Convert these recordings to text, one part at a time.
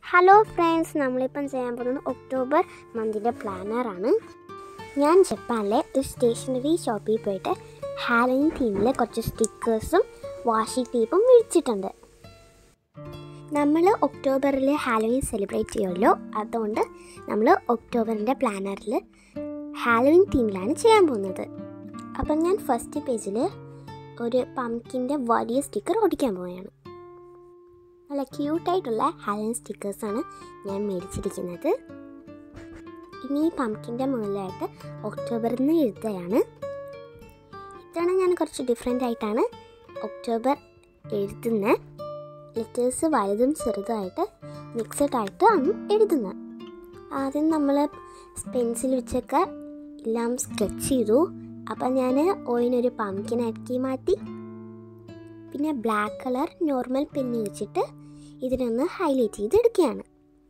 Hello friends, നമ്മളിപ്പം ചെയ്യാൻ പോകുന്നത് ഒക്ടോബർ മന്തിൻ്റെ പ്ലാനറാണ്. ഞാൻ ജപ്പാനിലെ ഒരു സ്റ്റേഷനറി ഷോപ്പിൽ പോയിട്ട് ഹാലോവീൻ തീമിൽ കുറച്ച് സ്റ്റിക്കേഴ്സും വാഷി ടേപ്പും മേടിച്ചിട്ടുണ്ട്. നമ്മൾ ഒക്ടോബറിൽ ഹാലോവീൻ സെലിബ്രേറ്റ് ചെയ്യുമല്ലോ, അതുകൊണ്ട് നമ്മൾ ഒക്ടോബറിൻ്റെ പ്ലാനറിൽ ഹാലോവീൻ തീമിലാണ് ചെയ്യാൻ പോകുന്നത്. അപ്പം ഞാൻ ഫസ്റ്റ് പേജിൽ ഒരു പംകിൻ്റെ വലിയ സ്റ്റിക്കർ ഒട്ടിക്കാൻ പോവുകയാണ്. നല്ല ക്യൂട്ടായിട്ടുള്ള ഹാലോവീൻ സ്റ്റിക്കേഴ്സാണ് ഞാൻ മേടിച്ചിരിക്കുന്നത്. ഇനി ഈ പംകിൻ്റെ മുകളിലായിട്ട് ഒക്ടോബറിൽ നിന്ന് എഴുതുകയാണ്. ഇത്തവണ ഞാൻ കുറച്ച് ഡിഫറെൻ്റ് ആയിട്ടാണ് ഒക്ടോബർ എഴുതുന്നത്. ലെറ്റേഴ്സ് വലുതും ചെറുതായിട്ട് മിക്സഡ് ആയിട്ടാണ് എഴുതുന്നത്. ആദ്യം നമ്മൾ പെൻസിൽ വെച്ചൊക്കെ എല്ലാം സ്കെച്ച് ചെയ്തു. അപ്പം ഞാൻ ഓയിനൊരു പംകിനാക്കി മാറ്റി. പിന്നെ ബ്ലാക്ക് കളർ നോർമൽ പെന്ന് വെച്ചിട്ട് ഇതിനൊന്ന് ഹൈലൈറ്റ് ചെയ്തെടുക്കുകയാണ്.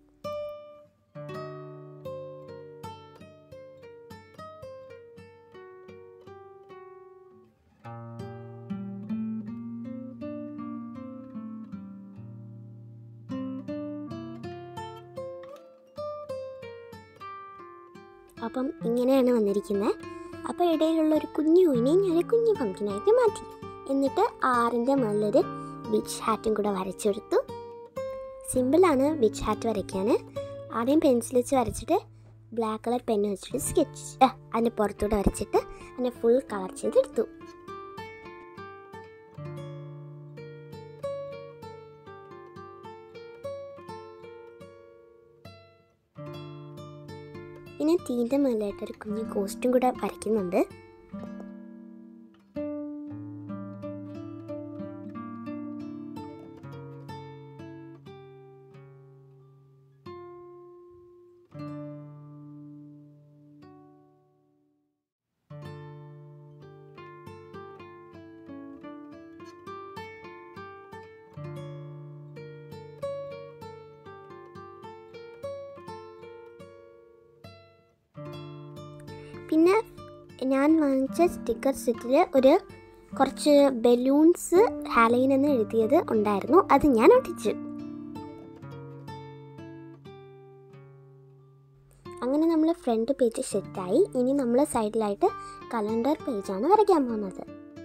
അപ്പം ഇങ്ങനെയാണ് വന്നിരിക്കുന്നത്. അപ്പോൾ ഇടയിലുള്ള ഒരു കുഞ്ഞു ഓയിനെ ഞാൻ കുഞ്ഞു പംകിനായിട്ട് മാറ്റി. എന്നിട്ട് ആറിൻ്റെ മുകളിലൊരു വിച്ച് ഹാറ്റും കൂടെ വരച്ചെടുത്തു. സിമ്പിളാണ് വിച്ച് ഹാറ്റ് വരയ്ക്കാൻ. ആദ്യം പെൻസിൽ വെച്ച് വരച്ചിട്ട് ബ്ലാക്ക് കളർ പെന്ന് വെച്ചിട്ട് സ്കെച്ച് അതിൻ്റെ പുറത്തൂടെ വരച്ചിട്ട് അതിനെ ഫുൾ കളർ ചെയ്തെടുത്തു. പിന്നെ തീൻ്റെ മുകളിലായിട്ടൊരു കുഞ്ഞു കോസ്റ്റും കൂടെ വരയ്ക്കുന്നുണ്ട്. പിന്നെ ഞാൻ വാങ്ങിച്ച സ്റ്റിക്കർ സെറ്റിൽ കുറച്ച് ബലൂൺസ് ഹാലോവീൻ എന്ന് എഴുതിയത് ഉണ്ടായിരുന്നു. അത് ഞാൻ ഒട്ടിച്ചു. അങ്ങനെ നമ്മൾ ഫ്രണ്ട് പേജ് സെറ്റായി. ഇനി നമ്മൾ സൈഡിലായിട്ട് കലണ്ടർ പേജാണ് വരയ്ക്കാൻ പോകുന്നത്.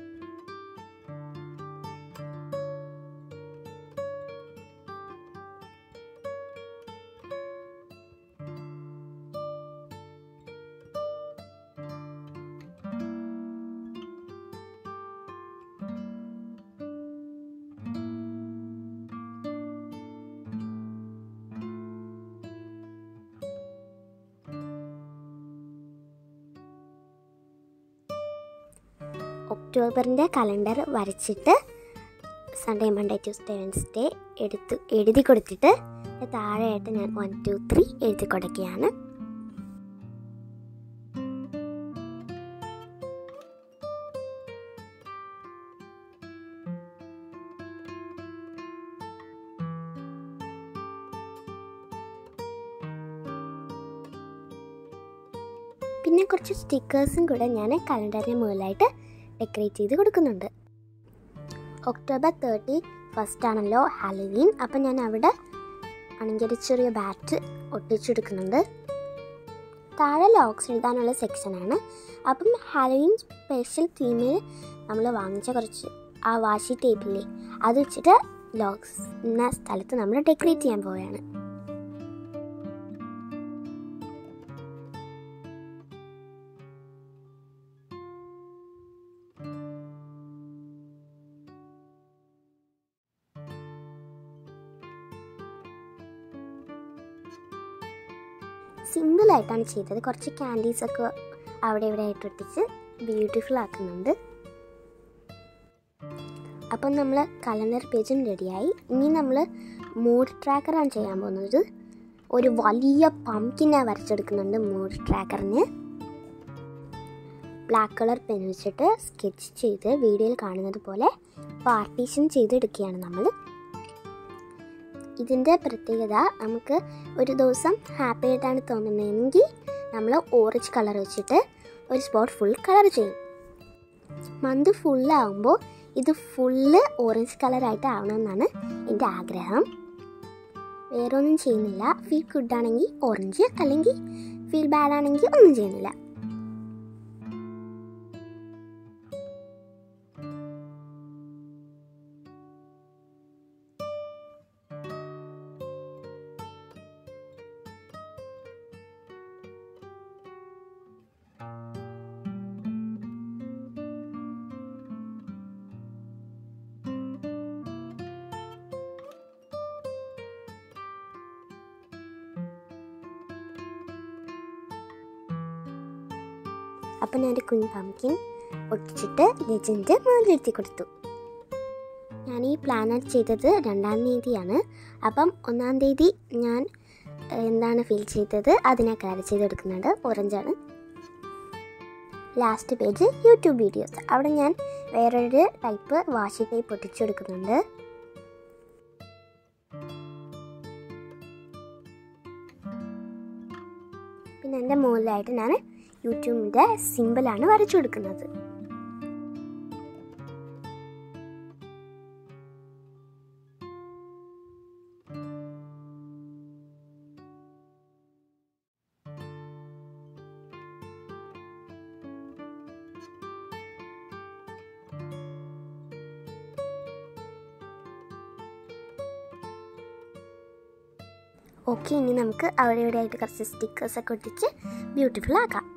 ഒക്ടോബറിൻ്റെ കലണ്ടർ വരച്ചിട്ട് സൺഡേ, മൺഡേ, ട്യൂസ്ഡേ, വെൻസ്ഡേ എഴുതി കൊടുത്തിട്ട് താഴെയായിട്ട് ഞാൻ 1, 2, 3 എഴുതി കൊടുക്കുകയാണ്. പിന്നെ കുറച്ച് സ്റ്റിക്കേഴ്സും കൂടെ ഞാൻ കലണ്ടറിന് മുകളിലായിട്ട് ഡെക്കറേറ്റ് ചെയ്ത് കൊടുക്കുന്നുണ്ട്. ഒക്ടോബർ 31 ആണല്ലോ ഹാലോവീൻ. അപ്പം ഞാൻ അവിടെ ആണെങ്കിൽ ചെറിയ ബാറ്റ് ഒട്ടിച്ചെടുക്കുന്നുണ്ട്. താഴെ ലോക്സ് എഴുതാനുള്ള സെക്ഷനാണ്. അപ്പം ഹാലോവീൻ സ്പെഷ്യൽ തീമിൽ നമ്മൾ വാങ്ങിച്ച കുറച്ച് ആ വാഷി ടേപ്പില്ലേ, അത് വെച്ചിട്ട് ലോക്സ് എന്ന സ്ഥലത്ത് നമ്മൾ ഡെക്കറേറ്റ് ചെയ്യാൻ പോവുകയാണ്. സിമ്പിളായിട്ടാണ് ചെയ്തത്. കുറച്ച് ക്യാൻഡീസൊക്കെ അവിടെ ഇവിടെ ആയിട്ട് ഒട്ടിച്ച് ബ്യൂട്ടിഫുൾ ആക്കുന്നുണ്ട്. അപ്പം നമ്മൾ കലണ്ടർ പേജും റെഡിയായി. ഇനി നമ്മൾ മൂഡ് ട്രാക്കറാണ് ചെയ്യാൻ പോകുന്നത്. ഒരു വലിയ പംകിനെ വരച്ചെടുക്കുന്നുണ്ട് മൂഡ് ട്രാക്കറിന്. ബ്ലാക്ക് കളർ പെൻ വെച്ചിട്ട് സ്കെച്ച് ചെയ്ത് വീഡിയോയിൽ കാണുന്നത് പോലെ പാർട്ടീഷൻ ചെയ്തെടുക്കുകയാണ് നമ്മൾ. ഇതിൻ്റെ പ്രത്യേകത, നമുക്ക് ഒരു ദിവസം ഹാപ്പി ആയിട്ടാണ് തോന്നുന്നതെങ്കിൽ നമ്മൾ ഓറഞ്ച് കളർ വെച്ചിട്ട് ഒരു സ്പോട്ട് ഫുൾ കളർ ചെയ്യും. മന്ത് ഫുള്ളാകുമ്പോൾ ഇത് ഫുള്ള് ഓറഞ്ച് കളറായിട്ട് ആവണമെന്നാണ് എൻ്റെ ആഗ്രഹം. വേറെ ഒന്നും ചെയ്യുന്നില്ല. ഫീൽ ഗുഡ് ആണെങ്കിൽ ഓറഞ്ച്, അല്ലെങ്കിൽ ഫീൽ ബാഡ് ആണെങ്കിൽ ഒന്നും ചെയ്യുന്നില്ല. അപ്പം ഞാൻ ഒരു കുഞ്ഞ് പംകിൻ ഒട്ടിച്ചിട്ട് ലെജൻഡ് മുകളിലെത്തി കൊടുത്തു. ഞാൻ ഈ പ്ലാനർ ചെയ്തത് 2-ാം തീയതിയാണ്. അപ്പം 1-ാം തീയതി ഞാൻ എന്താണ് ഫിൽ ചെയ്തത് അതിനെ കളർ ചെയ്ത് കൊടുക്കുന്നുണ്ട്. ഓറഞ്ചാണ്. Last page YouTube videos. അവിടെ ഞാൻ വേറൊരു ടൈപ്പ് വാഷി ടൈപ്പ് ഒട്ടിച്ചു കൊടുക്കുന്നുണ്ട്. പിന്നെ എൻ്റെ മുകളിലായിട്ട് ഞാൻ യൂട്യൂബിൻ്റെ സിമ്പിളാണ് വരച്ചു കൊടുക്കുന്നത്. ഓക്കെ, ഇനി നമുക്ക് അവിടെ ഇവിടെ ആയിട്ട് കുറച്ച് സ്റ്റിക്കേഴ്സൊക്കെ ഒട്ടിച്ച് ബ്യൂട്ടിഫുൾ ആക്കാം.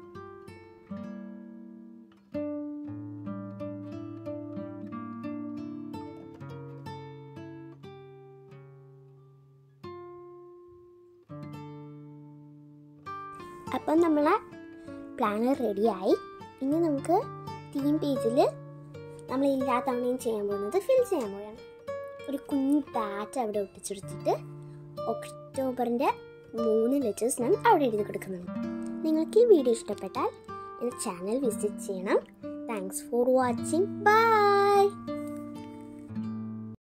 അപ്പം നമ്മളെ പ്ലാനർ റെഡിയായി. ഇനി നമുക്ക് തീം പേജിൽ നമ്മൾ എല്ലാ തവണയും ചെയ്യാൻ പോകുന്നത് ഫിൽ ചെയ്യാൻ പോവുകയാണ്. ഒരു കുഞ്ഞു പാറ്റ് അവിടെ ഒട്ടിച്ചെടുത്തിട്ട് ഒക്ടോബറിൻ്റെ 3 ലെറ്റേഴ്സ് ഞാൻ അവിടെ എഴുതി കൊടുക്കുന്നുണ്ട്. നിങ്ങൾക്ക് ഈ വീഡിയോ ഇഷ്ടപ്പെട്ടാൽ എൻ്റെ ചാനൽ വിസിറ്റ് ചെയ്യണം. Thanks for watching. ബൈ.